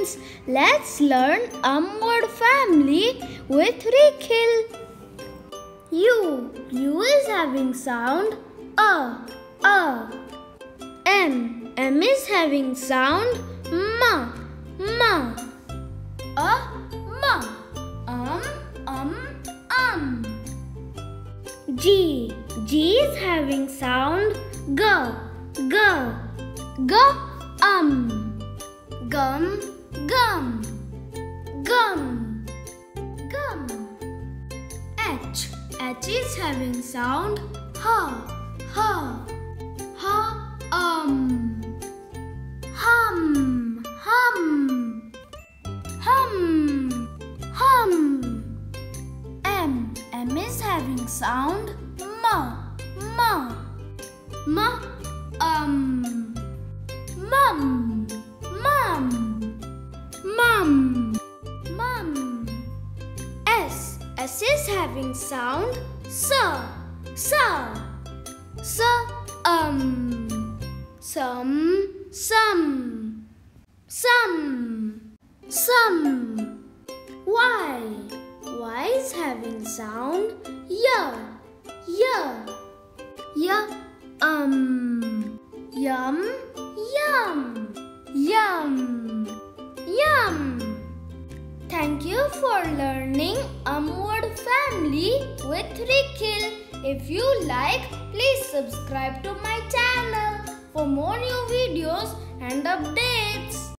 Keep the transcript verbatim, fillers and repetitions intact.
friends, let's learn a word family with Rikhil. U. U is having sound A. A. M. M is having sound Ma. Ma. A. Ma. Um. Um. Um. G. G is having sound G. G. G. Um. Gum. Gum. Gum. Gum. H. H is having sound H. H. H. Um. Hum. Hum. Hum. Hum. M. M is having sound Ma. Ma. Ma. Um. Mum. Mum. Mum. Mum. S. S is having sound Sa. Sa. Sa. Um. Some. Some. Some. Some. Y. Y is having sound Ya. Ya. Ya. Um. Yum. Yum. Yum. Yum. Thank you for learning a word family with Rikhil. If you like, please subscribe to my channel for more new videos and updates.